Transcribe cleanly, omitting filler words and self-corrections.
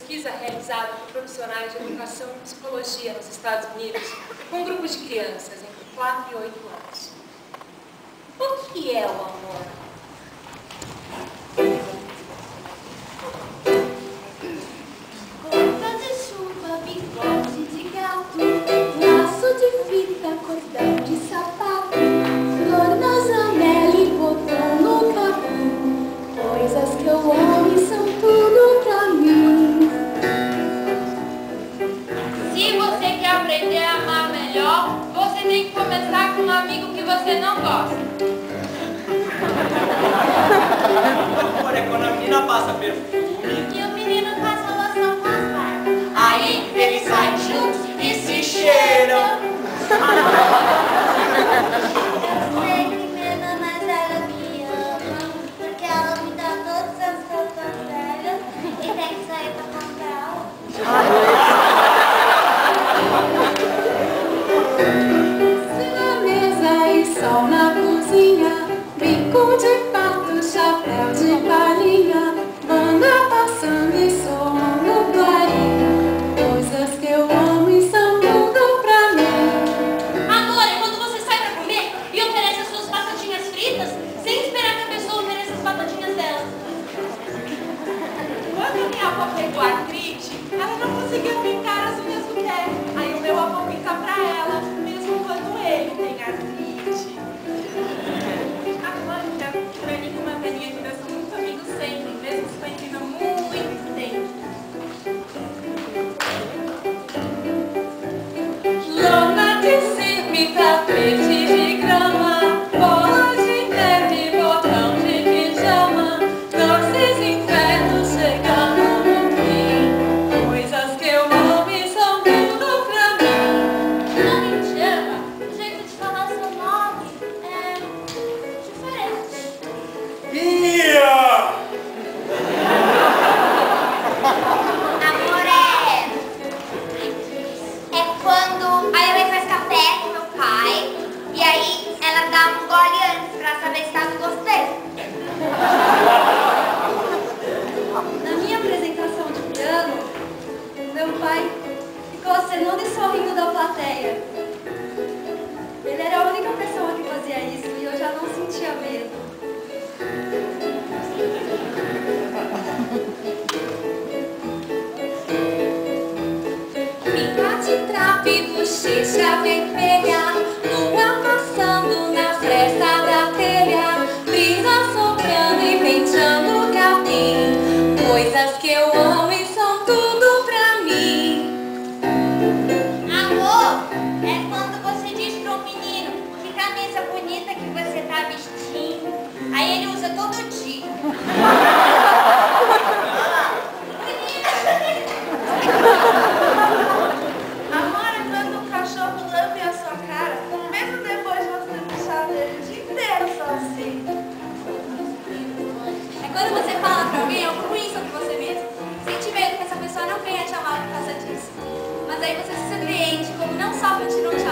pesquisa realizada por profissionais de educação e psicologia nos Estados Unidos com um grupo de crianças entre 4 e 8 anos. O que é o amor? Gota de chuva, bigode de gato, laço de fita, cordão de sapato, flor na janela e botão no capim. Coisas que eu amo e são tudo pra mim. Se você quer aprender a amar melhor, você tem que começar com um amigo que você não gosta. Amor, é quando a menina passa perfume E o menino passa loção com as barbas. aí eles saem juntos e se cheiram. Eu sei que minha irmã mais velha me ama, porque ela me dá todas as roupas velhas e tem que sair pra comprar. Se na mesa e sol na cozinha, bico de pato, chapéu de palhinha, banda passando e soando clarinho. Coisas que eu amo e são tudo pra mim. Amor, é quando você sai pra comer e oferece as suas batatinhas fritas sem esperar que a pessoa ofereça as batatinhas dela. Quando minha avó pegou artrite, ela não conseguia pintar as unhas do pé. Aí o meu avô pinta pra ela, mesmo quando ele tem artrite. A Mônica, pra mim, com uma velhinha que nós somos muito amigos sempre, mesmo se conhecendo há muito tempo. Lona de cirme, tapete de grama, bola de neve, botão de pijama, doces infernos chegando no fim. Coisas que eu amo e são tudo pra mim. Nome me chama, o jeito de falar seu nome é diferente. Mia! Amor é quando a mãe faz café com meu pai e aí ela dá um gole antes pra saber se tá no gosto dele. Na minha apresentação de piano, meu pai ficou acenando e sorrindo da plateia. Ele era a única pessoa que fazia isso e eu já não sentia medo. Pinta de trapo e bochecha vermelha, lua passando na fresta da telha, brisa soprando e penteando o capim. Coisas que eu amo e são tudo pra mim. Amor é quando você diz para um menino que camisa bonita que você tá vestindo, aí ele usa todo dia. Amor é quando o cachorro lambe a sua cara, mesmo depois de você deixar ele o dia inteiro sozinho. É quando você fala pra alguém algo ruim sobre você mesmo, sente medo que essa pessoa não venha te amar por causa disso. Mas aí você se surpreende como não só continua te